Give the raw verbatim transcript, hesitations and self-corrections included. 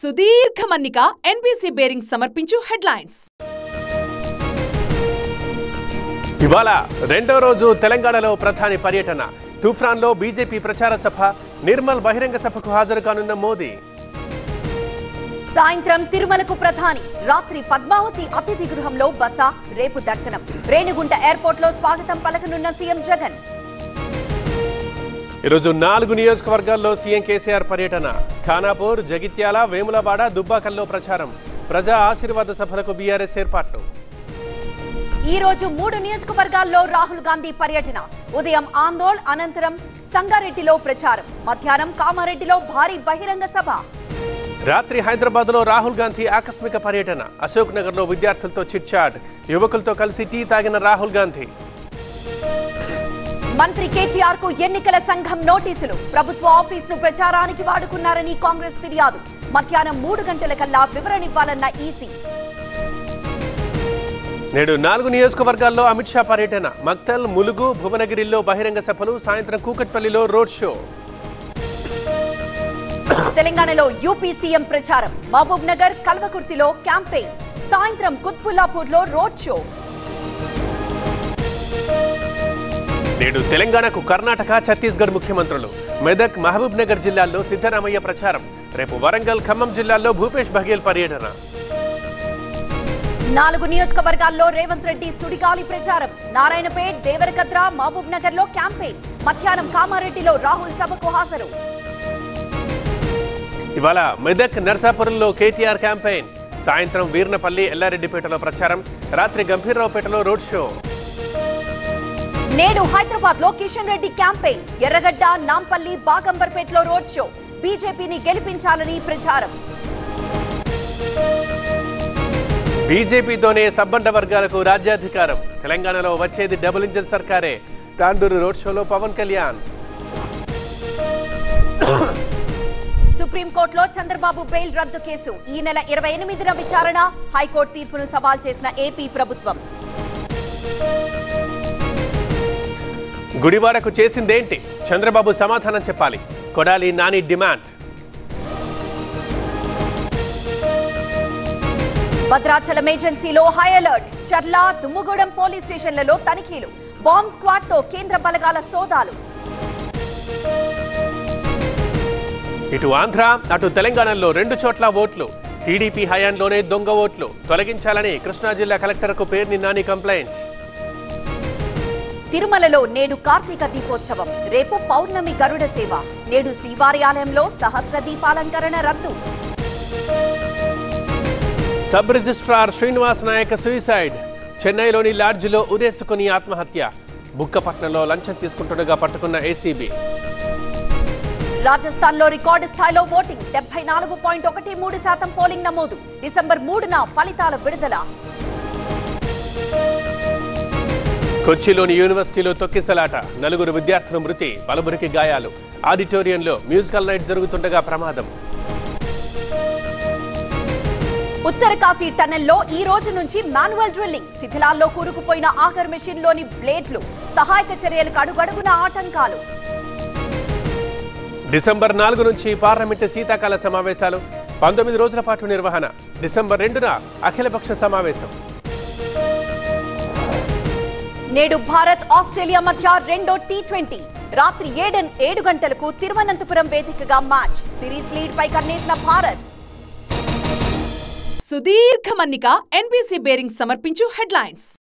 సుదీర్ఘ మన్నిక NBC bearing సమర్పించు హెడ్లైన్స్. ఇవాళ రెండో రోజు తెలంగాణలో ప్రధాని పర్యటన. తూఫాన్లో బీజేపీ ప్రచార సభ, నిర్మల్ బహిరంగ సభకు హాజరు కానున్న మోదీ. సాయంత్రం తిరుమలకు ప్రధాని, రాత్రి పద్మావతి అతిథి గృహంలో బస, రేపు దర్శనం. రేణిగుంట ఎయిర్పోర్ట్ లో స్వాగతం పలకనున్న సీఎం జగన్. ఈరోజు నాలుగు నియోజకవర్గాల్లో సీఎం కేసీఆర్ పర్యటన. ఖానాపూర్, జగిత్యాల, వేములవాడ, దుబ్బాకల్లో ప్రచారం. ప్రజా ఆశీర్వాద సభలకు బీఆర్ఎస్ ఏర్పాట్లు. ఈ రోజు మూడు నియోజకవర్గాల్లో రాహుల్ గాంధీ పర్యటన. ఉదయం ఆందోళ్, అనంతరం సంగారెడ్డిలో ప్రచారం. మధ్యాహ్నం కామారెడ్డిలో భారీ బహిరంగ సభ. రాత్రి హైదరాబాద్ లో రాహుల్ గాంధీ ఆకస్మిక పర్యటన. అశోక్ నగర్ లో విద్యార్థులతో చిట్ చాట్, యువకులతో కలిసి టీ తాగిన రాహుల్ గాంధీ. మంత్రి కేటీఆర్ కు ఎన్నికల సంఘం నోటీసులు. ప్రభుత్వ ఆఫీస్ ను ప్రచారానికి వాడుకున్నారని కాంగ్రెస్ ఫిర్యాదు. మధ్యాహ్నం మూడు గంటల కల్లా వివరణ ఇవ్వాలన్న ఈసీ. నేడు నాలుగు నియోజకవర్గాల్లో అమిత్ షా పర్యటన. మక్తల్, ములుగు, భువనగిరిలో బహిరంగ సభలు. సాయంత్రం కూకట్పల్లిలో రోడ్ షో. తెలంగాణలో యూపీ సీఎం ప్రచారం. మహబూబ్ నగర్, కల్వకుర్తిలో క్యాంపెయిన్. సాయంత్రం కుత్బుల్లాపూర్ లో రోడ్ షో. నేడు తెలంగాణకు కర్ణాటక, ఛత్తీస్గఢ్ ముఖ్యమంత్రులు. మెదక్, మహబూబ్ నగర్ జిల్లాల్లో సిద్ధరామయ్య ప్రచారం. రేపు వరంగల్, ఖమ్మం జిల్లాల్లో భూపేష్ బఘేల్ పర్యటన. నాలుగు నియోజకవర్గాల్లో రేవంత్ రెడ్డి సుడిగాలి ప్రచారం. నారాయణపేట్, దేవరకద్ర, మహబూబ్ నగర్ లో క్యాంపెయిన్. మధ్యాహ్నం కామారెడ్డిలో రాహుల్ సభకు హాజరు. ఇవాళ మెదక్, నర్సాపురంలో కేటీఆర్ క్యాంపెయిన్. సాయంత్రం వీర్నపల్లి, ఎల్లారెడ్డిపేటలో ప్రచారం. రాత్రి గంభీర్రావుపేటలో రోడ్ షో. నేడు హైదరాబాద్ లో కిషన్ రెడ్డి క్యాంపెయిన్. ఎర్రగడ్డ, నాంపల్లి, బాగంబర్పేటలో రోడ్ షో. బీజేపీని గెలిపించాలని ప్రచారం. బీజేపీతోనే సబ్బండ వర్గాలకు రాజ్యాధికారం. తెలంగాణలో వచ్చేది డబుల్ ఇంజిన్ సర్కారే. తాండూరు రోడ్ షోలో పవన్ కళ్యాణ్. సుప్రీంకోర్టులో చంద్రబాబు బెయిల్ రద్దు కేసు. ఈ నెల ఇరవై ఎనిమిదిన విచారణ. హైకోర్టు తీర్పును సవాల్ చేసిన ఏపీ ప్రభుత్వం. గుడివాడకు చేసిందేంటి? చంద్రబాబు సమాధానం చెప్పాలి. కొడాలి నాని డిమాండ్. భద్రాచలం ఏజెన్సీలో high alert. Charla, Dummugudem police స్టేషన్లలో తనిఖీలు. బాంబ్ స్క్వాడ్ తో కేంద్ర బలగాల సోదాలు. ఇటు ఆంధ్ర, అటు తెలంగాణలో రెండు చోట్ల ఓట్లు. టీడీపీ హయాంలోనే దొంగ ఓట్లు తొలగించాలని కృష్ణా జిల్లా కలెక్టర్కు పేర్ని నాని కంప్లైంట్. తిరుమలలో నేడు కార్తీక దీపోత్సవం. రేపు పౌర్ణమి గరుడ సేవ. నేడు శ్రీవారి ఆలయంలో సహస్ర దీపాలంకరణ రద్దు. Sub registrar Srinivas Naik suicide. చెన్నైలోని లాడ్జిలో ఉరేసుకుని ఆత్మహత్య. బుక్కపట్నంలో లంచం తీసుకుంటుండగా పట్టుకున్న ఏసీబీ. రాజస్థాన్ లో రికార్డు స్థాయిలో ఓటింగ్. డెబ్బై నాలుగు పాయింట్ ఒకటి మూడు శాతం పోలింగ్ నమోదు. డిసెంబర్ మూడున ఫలితాల విడుదల. కొచ్చిలోని యూనివర్సిటీలో తొక్కిసలాట. నలుగురు విద్యార్థుల మృతి, పలువురికి గాయాలు. ఆడిటోరియంలో మ్యూజికల్ నైట్ జరుగుతుండగా ప్రమాదం. ఉత్తర కాశీ టనెల్లో ఈ రోజు నుంచి మాన్యువల్ డ్రిల్లింగ్. శిథిలాల్లో కూరుకుపోయిన ఆఖర్ మెషిన్ లోని బ్లేడ్లు. సహాయక చర్యలకు అడుగడుగున ఆటంకాలు. డిసెంబర్ నాలుగు నుంచి పార్లమెంటు శీతాకాల సమావేశాలు. పంతొమ్మిది రోజుల పాటు నిర్వహణ. డిసెంబర్ రెండున అఖిలపక్ష సమావేశం. నేడు భారత్, ఆస్ట్రేలియా మధ్య రెండో టీ ట్వంటీ. రాత్రి ఏడు ఏడు గంటలకు తిరువనంతపురం వేదికగా మ్యాచ్. సిరీస్ లీడ్ పై కన్నేసిన భారత్. సుదీర్ఘ మన్నిక ఎన్బీసీ బేరింగ్ సమర్పించు హెడ్లైన్స్.